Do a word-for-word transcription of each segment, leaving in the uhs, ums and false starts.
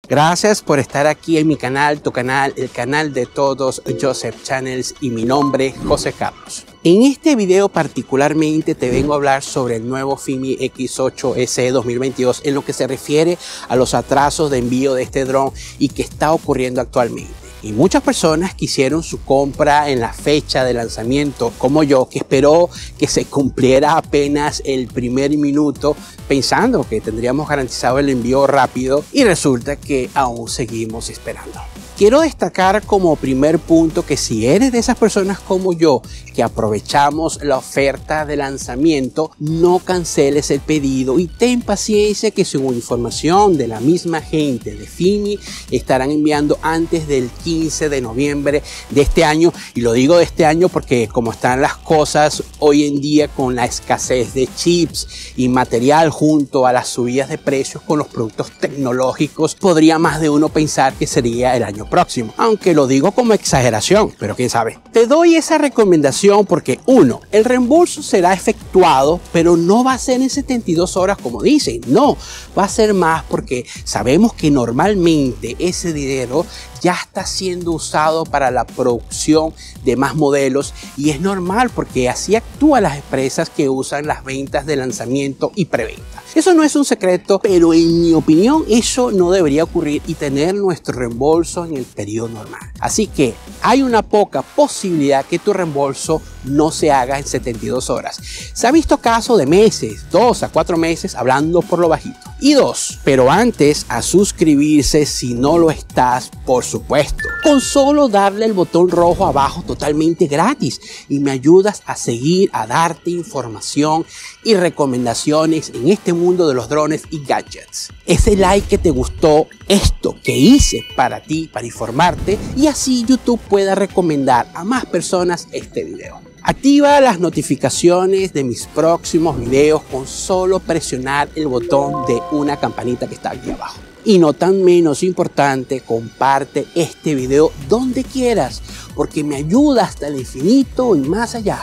Gracias por estar aquí en mi canal, tu canal, el canal de todos, Joseph Channels, y mi nombre, José Carlos. En este video particularmente te vengo a hablar sobre el nuevo Fimi X ocho S E dos mil veintidós en lo que se refiere a los atrasos de envío de este dron y que está ocurriendo actualmente. Y muchas personas que hicieron su compra en la fecha de lanzamiento, como yo, que esperó que se cumpliera apenas el primer minuto pensando que tendríamos garantizado el envío rápido, y resulta que aún seguimos esperando. Quiero destacar como primer punto que si eres de esas personas como yo que aprovechamos la oferta de lanzamiento, no canceles el pedido y ten paciencia que, según información de la misma gente de Fimi, estarán enviando antes del quince de noviembre de este año. Y lo digo de este año porque como están las cosas hoy en día con la escasez de chips y material junto a las subidas de precios con los productos tecnológicos, podría más de uno pensar que sería el año próximo, aunque lo digo como exageración, pero quién sabe. Te doy esa recomendación porque uno, el reembolso será efectuado, pero no va a ser en setenta y dos horas como dicen, no, va a ser más porque sabemos que normalmente ese dinero ya está siendo usado para la producción de más modelos, y es normal porque así actúan las empresas que usan las ventas de lanzamiento y preventa. Eso no es un secreto, pero en mi opinión eso no debería ocurrir y tener nuestro reembolso en el periodo normal. Así que hay una poca posibilidad que tu reembolso no se haga en setenta y dos horas. Se ha visto casos de meses, dos a cuatro meses, hablando por lo bajito. Y dos, pero antes a suscribirse si no lo estás, por supuesto, con solo darle el botón rojo abajo totalmente gratis, y me ayudas a seguir a darte información y recomendaciones en este mundo de los drones y gadgets. Ese like que te gustó esto que hice para ti, para informarte, y así YouTube pueda recomendar a más personas este video. Activa las notificaciones de mis próximos videos con solo presionar el botón de una campanita que está aquí abajo. Y no tan menos importante, comparte este video donde quieras, porque me ayuda hasta el infinito y más allá.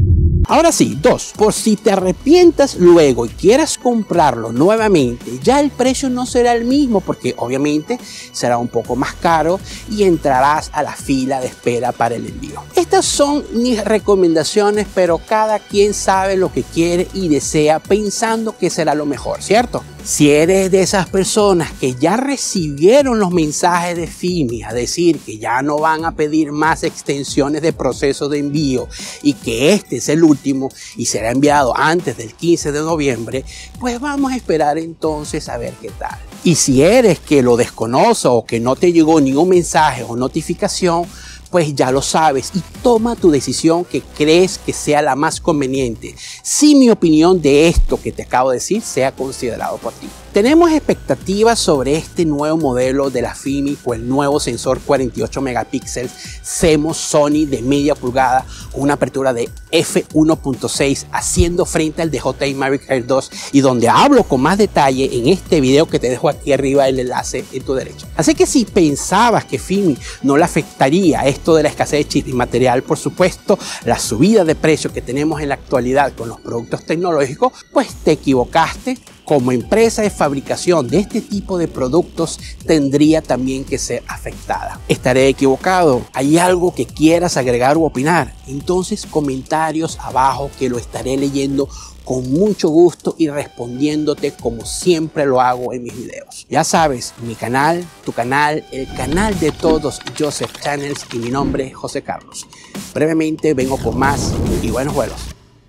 Ahora sí, dos, por si te arrepientas luego y quieras comprarlo nuevamente, ya el precio no será el mismo porque obviamente será un poco más caro y entrarás a la fila de espera para el envío. Estas son mis recomendaciones, pero cada quien sabe lo que quiere y desea pensando que será lo mejor, ¿cierto? Si eres de esas personas que ya recibieron los mensajes de Fimi a decir que ya no van a pedir más extensiones de proceso de envío y que este es el último y será enviado antes del quince de noviembre, pues vamos a esperar entonces a ver qué tal. Y si eres que lo desconoce o que no te llegó ningún mensaje o notificación, pues ya lo sabes y toma tu decisión que crees que sea la más conveniente, si mi opinión de esto que te acabo de decir sea considerado por ti. Tenemos expectativas sobre este nuevo modelo de la Fimi o el nuevo sensor cuarenta y ocho megapíxeles CMOS Sony de media pulgada con una apertura de f uno punto seis haciendo frente al de J T Mavic Air dos, y donde hablo con más detalle en este video que te dejo aquí arriba el enlace en tu derecha. Así que si pensabas que Fimi no le afectaría esto de la escasez de chip y material, por supuesto, la subida de precio que tenemos en la actualidad con los productos tecnológicos, pues te equivocaste. Como empresa de fabricación de este tipo de productos tendría también que ser afectada. ¿Estaré equivocado? ¿Hay algo que quieras agregar u opinar? Entonces comentarios abajo que lo estaré leyendo con mucho gusto y respondiéndote como siempre lo hago en mis videos. Ya sabes, mi canal, tu canal, el canal de todos, Joseph Channels, y mi nombre, José Carlos. Brevemente vengo con más y buenos vuelos.